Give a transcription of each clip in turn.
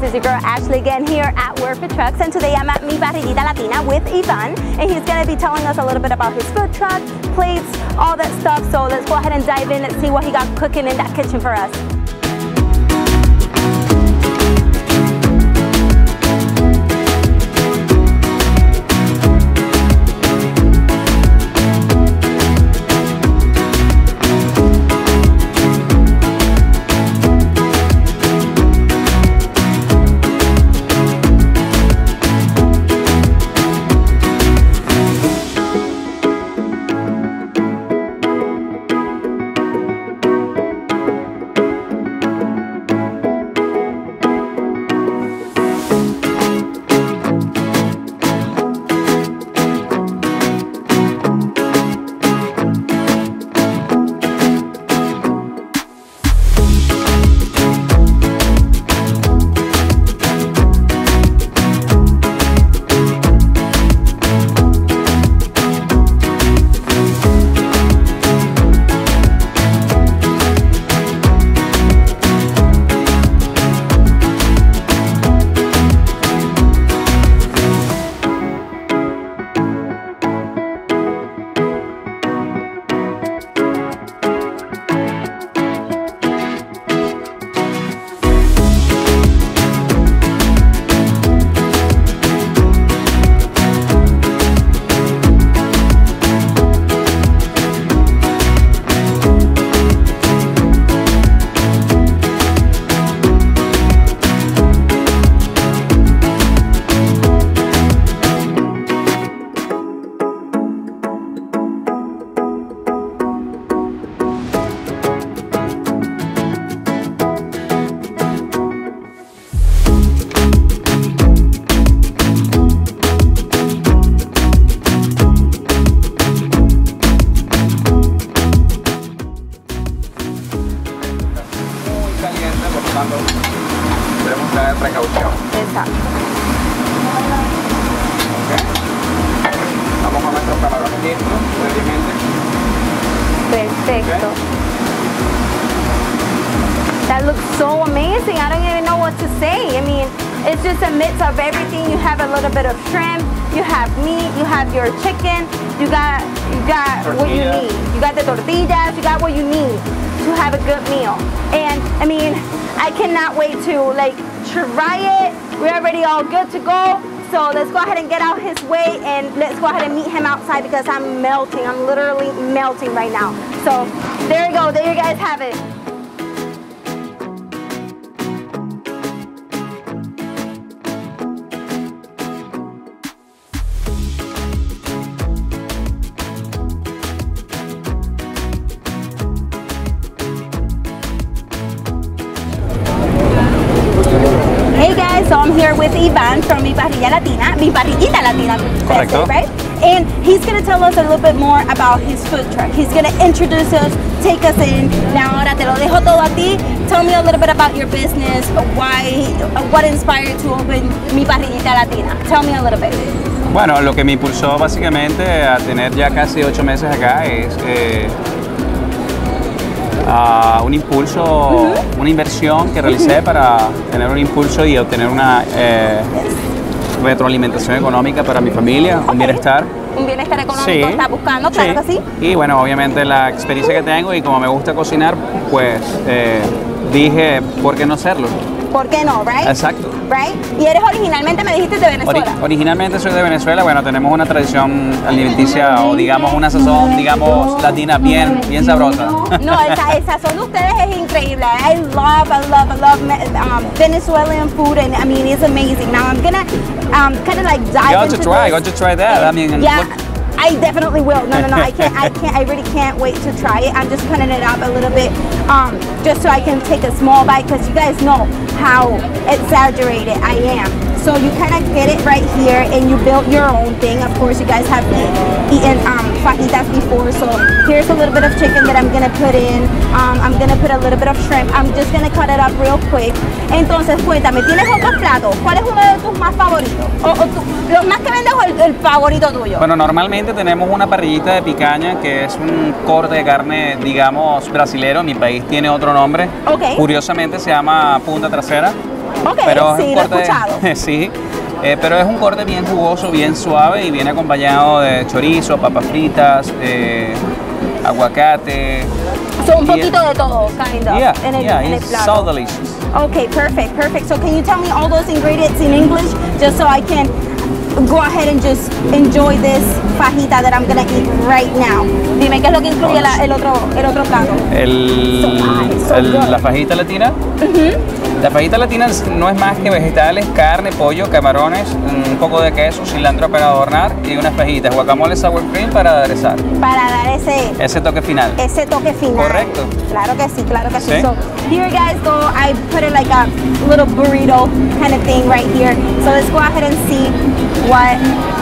is your girl Ashley again here at Work for Trucks, and today I'm at Mi Parrillita Latina with Ivan, and he's going to be telling us a little bit about his food truck, plates, all that stuff. So let's go ahead and dive in and see what he got cooking in that kitchen for us. Tenemos que tener precaución. Exacto. Okay. Vamos a nuestros camarones listos, previamente. Perfecto. Okay. That looks so amazing. I don't even know what to say. I mean, it's just a mix of everything. You have a little bit of shrimp, you have meat, you have your chicken, you got what you need. You got the tortillas, you got what you need to have a good meal. And I mean, I cannot wait to like try it. We're already all good to go. So let's go ahead and get out his way and let's go ahead and meet him outside because I'm melting. I'm literally melting right now. So there you go. There you guys have it. So I'm here with Ivan from Mi Parrillita Latina, Correcto. right? And he's going to tell us a little bit more about his food truck. He's going to introduce us, take us in. Now, ahora te lo dejo todo a ti. Tell me a little bit about your business, what inspired you to open Mi Parrillita Latina. Tell me a little bit. Bueno, lo que me impulsó básicamente a tener ya casi 8 meses acá es un impulso, una inversión que realicé para tener un impulso y obtener una retroalimentación económica para mi familia, un bienestar. Un bienestar económico sí, estás buscando, claro que sí. Y bueno, obviamente la experiencia que tengo y como me gusta cocinar, pues dije, ¿por qué no hacerlo? ¿Por qué no, right? Exacto. Right? Y eres originalmente, me dijiste, de Venezuela. Originalmente soy de Venezuela. Bueno, tenemos una tradición alimenticia o digamos una sazón, digamos, latina bien sabrosa. No, el sazón de ustedes es increíble. I love Venezuelan food, and I mean, it's amazing. Now I'm gonna kind of like dive into this. Got to try that. I mean, yeah. I definitely will. No, I really can't wait to try it. I'm just cutting it up a little bit, just so I can take a small bite, because you guys know how exaggerated I am. So you kind of get it right here, and you build your own thing. Of course, you guys have eaten fajitas before, so here's a little bit of chicken that I'm gonna put in. I'm gonna put a little bit of shrimp. I'm just gonna cut it up real quick. Entonces, cuéntame, ¿tienes otros platos? ¿Cuál es uno de tus más favoritos? Los más que vendes o el favorito tuyo? Bueno, normalmente tenemos una parrillita de picaña, que es un corte de carne, digamos, brasilero. Mi país tiene otro nombre. Okay. Curiosamente se llama punta trasera. Ok, pero sí, es un lo he corte, escuchado. sí, pero es un corte bien jugoso, bien suave y viene acompañado de chorizo, papas fritas, aguacate. So un poquito de todo, kind of, Yeah, en el, yeah, en el it's plato. so delicious. Okay, perfect, perfect. So can you tell me all those ingredients in English just so I can go ahead and just enjoy this fajita that I'm gonna eat right now? Dime qué es lo que incluye el otro plato. La fajita latina. La fajita latina no es más que vegetales, carne, pollo, camarones, un poco de queso, cilantro para adornar y unas fajitas, guacamole, sour cream para aderezar. Para dar ese toque final. Ese toque final. Correcto. Claro que sí, claro que sí. Sí. So here guys go, I put it like a little burrito kind of thing right here. So let's go ahead and see what.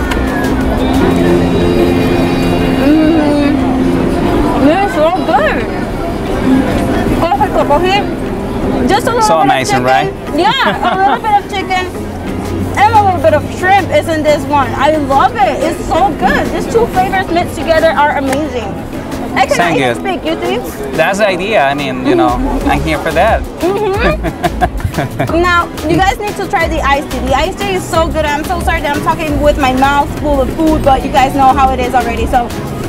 It's so good. Perfecto, cogí just a little So bit amazing, of chicken. right? Yeah, a little bit of chicken and a little bit of shrimp is in this one. I love it. It's so good. These two flavors mixed together are amazing. I cannot Sound even good. speak, you see? That's the idea. I mean, you know, I'm here for that. Now, you guys need to try the iced tea. The iced tea is so good. I'm so sorry that I'm talking with my mouth full of food, but you guys know how it is already. So,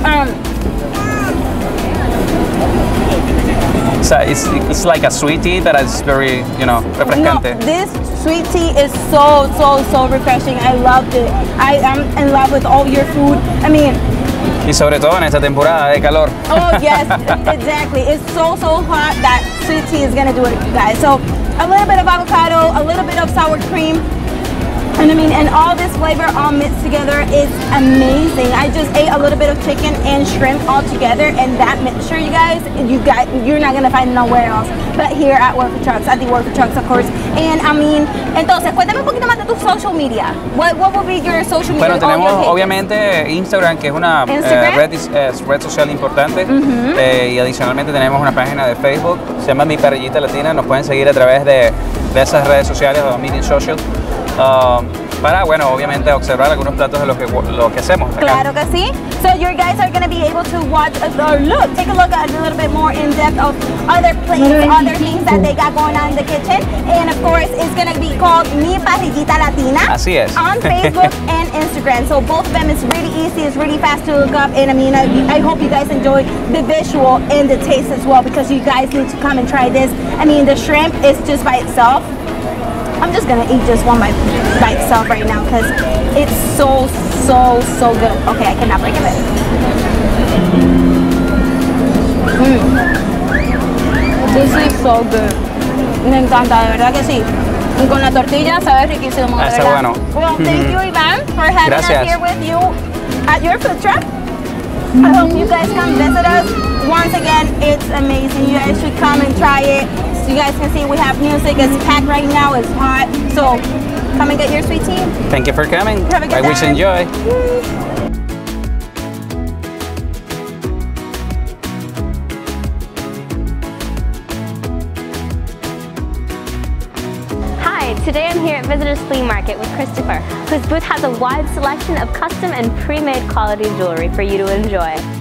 So it's like a sweet tea that is very, you know, no, refrescante. this sweet tea is so refreshing. I loved it. I am in love with all your food. I mean, Y sobre todo en esta temporada de calor. oh yes, exactly. It's so hot that sweet tea is gonna do it, you guys. So a little bit of avocado, a little bit of sour cream, and I mean, and all this flavor all mixed together is amazing. I just ate a little bit of chicken and shrimp all together, and that mixture, you guys, you're not gonna find nowhere else but here at Work for Trucks, at the Work for Trucks, of course. And I mean, entonces, cuéntame un poquito más de tu social media. What will be your social media? Bueno, all tenemos your pages? obviamente Instagram, que es una red social importante, y adicionalmente tenemos una página de Facebook, se llama Mi Parrillita Latina. Nos pueden seguir a través de esas redes sociales o Meeting Social, para, bueno, obviamente observar algunos platos de lo que hacemos acá. Claro que sí. So you guys are going to be able to watch or take a look at a little bit more in depth of other plates, other things that they got going on in the kitchen. And of course, it's going to be called Mi Parrillita Latina. Así es. On Facebook and Instagram. So both of them is really easy, it's really fast to look up. And I mean, I hope you guys enjoy the visual and the taste as well, because you guys need to come and try this. I mean, the shrimp is just by itself. I'm just gonna eat just one by itself right now because it's so good. Okay, I cannot break it. This is so good. Me encanta, de verdad que sí. Y con la tortilla sabe riquísimo, de Está verdad. bueno. Well, thank you, Ivan, for having Gracias. us here with you at your food truck. I hope you guys come visit us. Once again, it's amazing. You guys should come and try it. So you guys can see we have music. It's packed right now. It's hot. So come and get your sweet tea. Thank you for coming. Have a good I wish you time. enjoy. Hi, today I'm here at Visitors Flea Market with Christopher, whose booth has a wide selection of custom and pre-made quality jewelry for you to enjoy.